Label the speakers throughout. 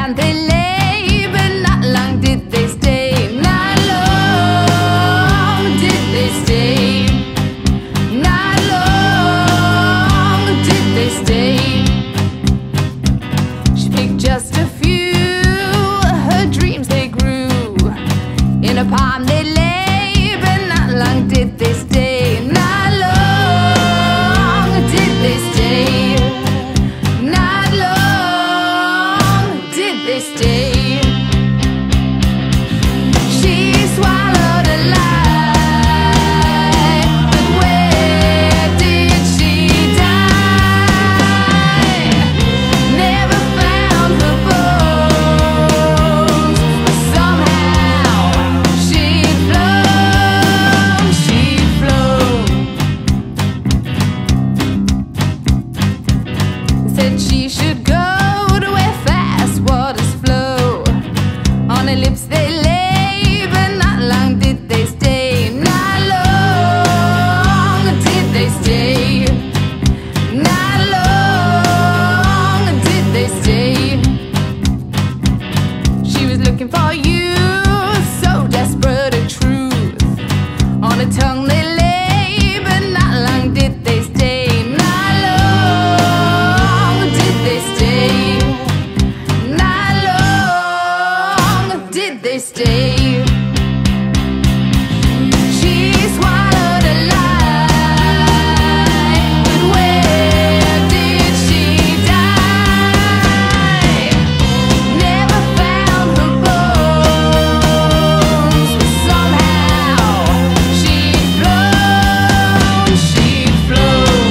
Speaker 1: time they lay, but not long did they stay. Not long did they stay. Not long did they stay. She picked just a few, her dreams they grew. In a palm they lay, but not long did they stay. Not long did they stay. Not long did they stay. She swallowed a lie, but where did she die? Never found her bones, but somehow she'd flown, she'd flown. Said she should go to where fast waters flow. On her lips they lay, but not long did they stay. Not long did they stay. Not long did they stay. She was looking for you, so desperate a truth. On her tongue they lay, but not long did they stay. Not long did they stay. Not long did they stay. She swallowed a lie, but where did she die? Never found her bones, but somehow she'd flown, she'd flown.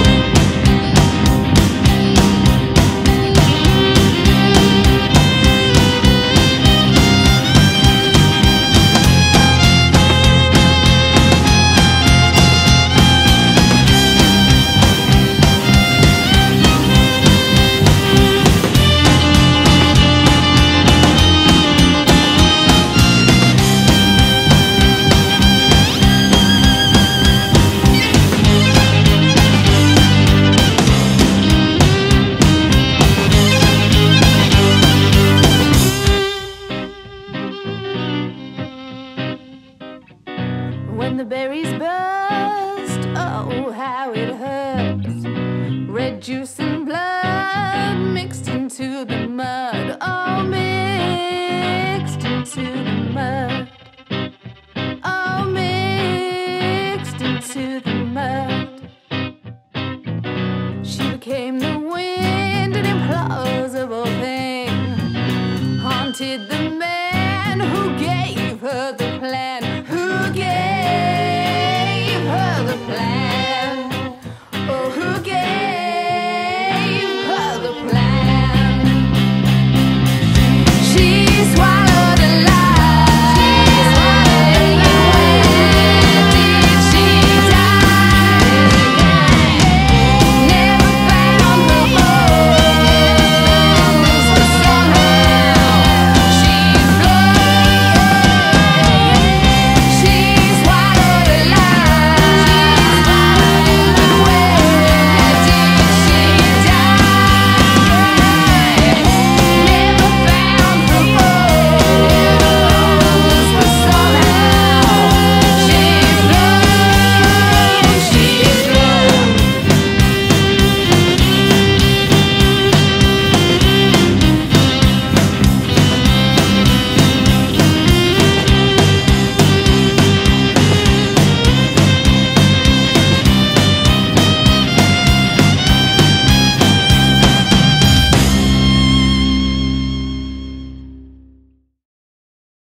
Speaker 1: When the berries burst, oh how it hurts. Red juice and blood mixed into the mud. Oh, mixed into the mud. Oh, mixed into the mud. She became the wind, an implausible thing. Haunted the man who gave her the plan.